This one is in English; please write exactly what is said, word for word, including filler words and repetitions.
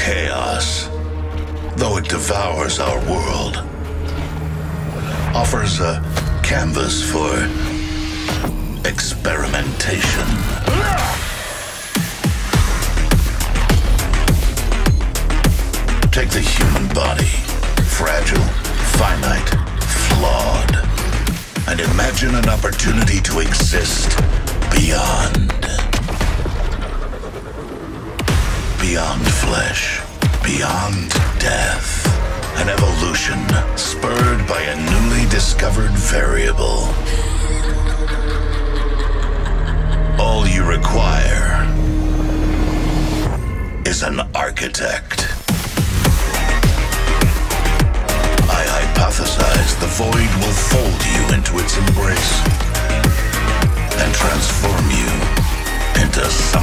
chaos, though it devours our world, offers a canvas for experimentation. Take the human body, fragile, finite, flawed, and imagine an opportunity to exist beyond. Beyond flesh, beyond death. An evolution spurred by a newly discovered variable. All you require is an architect. I hypothesize the void will fold you into its embrace and transform you into something